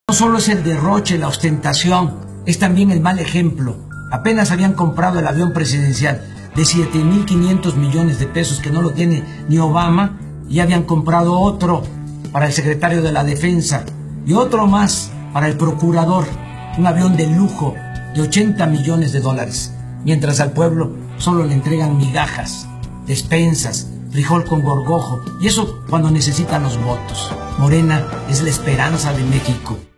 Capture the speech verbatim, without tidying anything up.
No solo es el derroche, la ostentación, es también el mal ejemplo. Apenas habían comprado el avión presidencial de siete mil quinientos millones de pesos que no lo tiene ni Obama, y ya habían comprado otro para el secretario de la Defensa y otro más para el procurador, un avión de lujo de ochenta millones de dólares, mientras al pueblo solo le entregan migajas, despensas, frijol con gorgojo, y eso cuando necesitan los votos. Morena es la esperanza de México.